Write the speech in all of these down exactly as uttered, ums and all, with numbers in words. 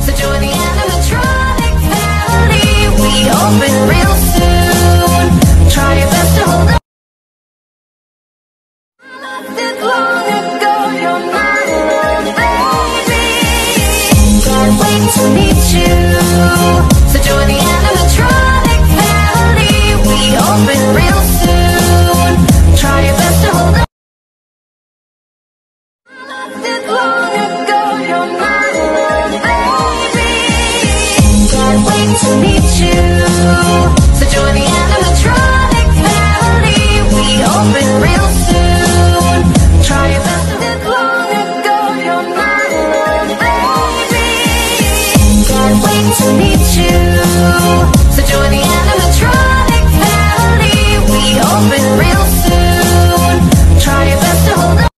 So join the animatronic family. We open real soon. Try your best to hold on. Left it long ago, you're my little baby. Can't wait to meet you. So join the animatronic family. We open real soon. Try your best to hold on. Left it long ago, you're my little baby. Can't wait to meet you. So join the animatronic family. We open real soon. Try your best to it long ago, you're my little baby. Can't wait to meet you. So join the animatronic family. We open real soon. Try your best to hold on.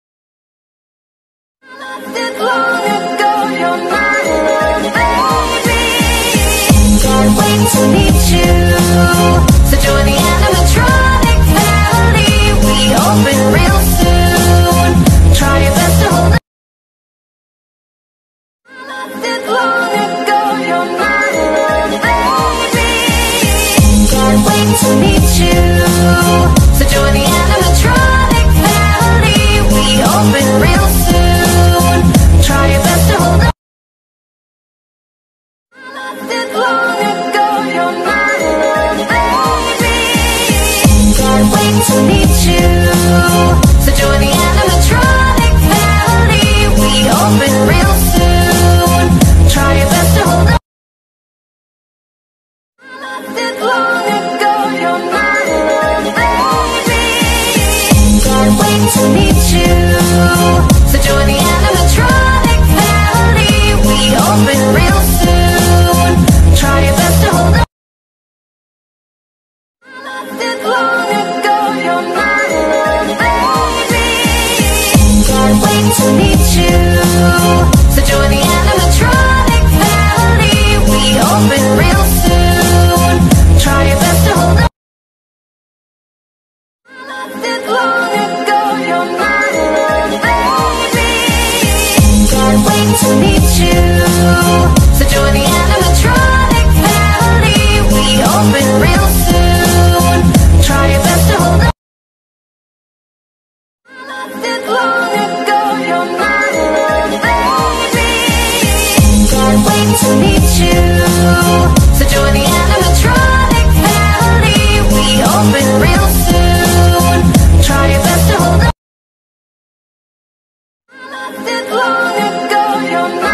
Left it long ago, you're my little baby. Can't wait to meet you. So join the animatronic family. We open real soon. Try your best to hold on. Left it long ago, you're my little baby. Can't wait to meet you. So join the animatronic family. We open real soon. Try your best to hold on. Left it long ago, you're my little baby. Can't wait to meet you. So join the animatronic family. We open real soon. Try your best to hold on. Left it long ago, you're my little baby. Can't wait to meet you. So join the animatronic family. We open real soon. Try your best to hold on. Left it long ago, you're my little baby. Can't wait to meet you. So join the animatronic family. We open real soon. Try your best to hold on. Left it long ago, you're my little baby. Can't wait to meet you. So join the animatronic family. We open real soon. Try your best to hold on. Left it long ago, you're my little baby. Can't wait to meet you. So join the animatronic family. We open real soon. Try your best to hold on. Left it long ago, you're my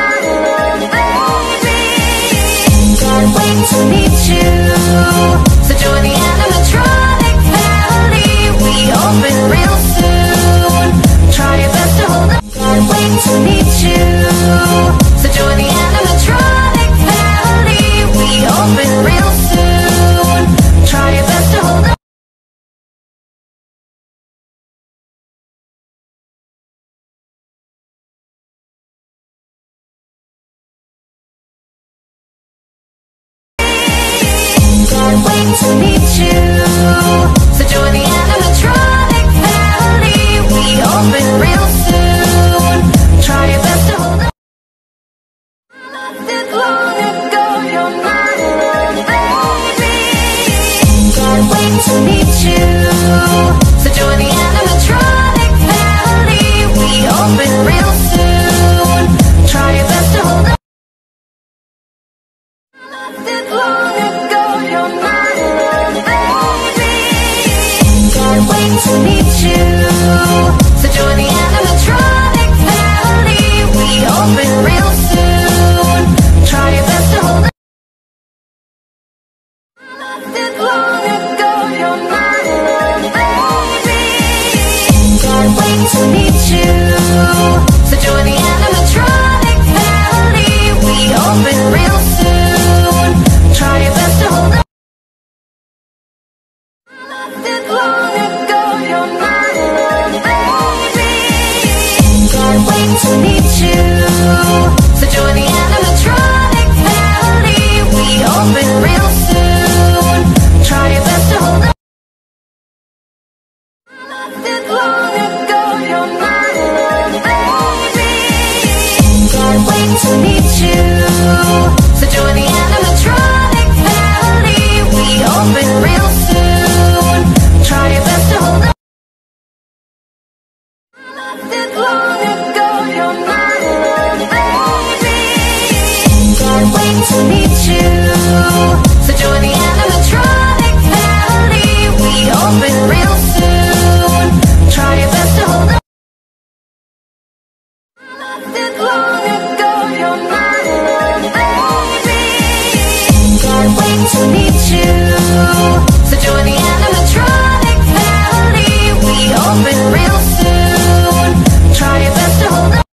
wait to meet you. So join the animatronic family. We open real soon. Try your best to hold on.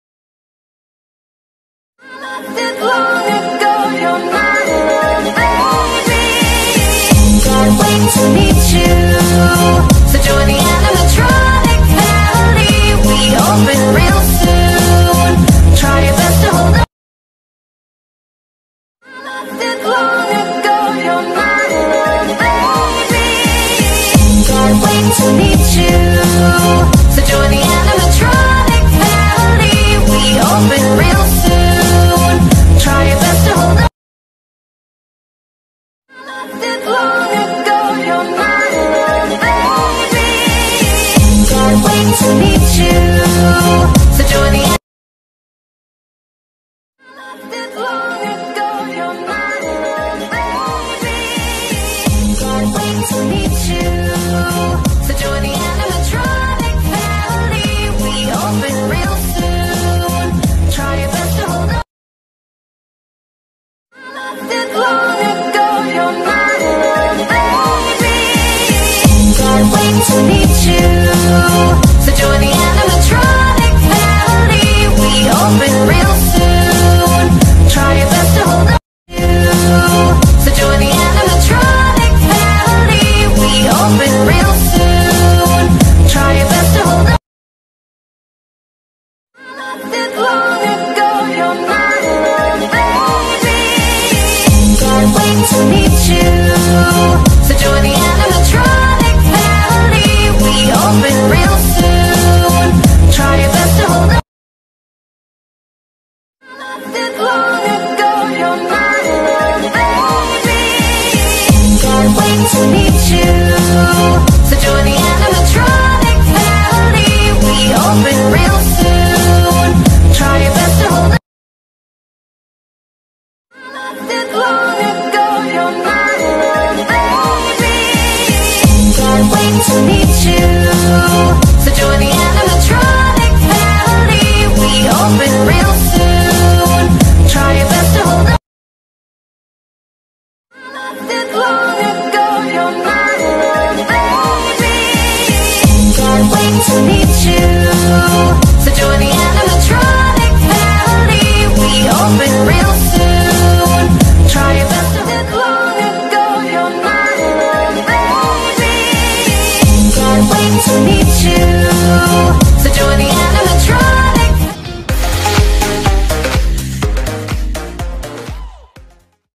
Left it long ago, you're my little baby. Can't wait to meet you. So join the animatronic family. We open real soon. Try your best to hold on. Left it long ago, you're my little baby. Can't wait to meet you. So join the animatronic family. We open real soon. Try your best to hold on. Left it long ago, you're my little baby. Can't wait to meet you. So join the Left it long ago, you're my little baby. Can't wait to meet you. So join the animatronic family. We open real soon. Try your best to hold on. Left it long ago, you're my little baby. Can't wait to meet you. So join the animatronic family. We open real soon. Try your best to hold on. So join the animatronic family. We open real soon. Try your best to hold on. Left it long ago, you're my little baby. Can't wait to meet you. So join the animatronic family. We open real soon. Try your best to hold on. Left it long ago, you're my little baby. Can't wait to meet you. So join the animatronic family. We open real soon. Try your best to hold on. Left it long ago, you're my little baby. Can't wait to meet you.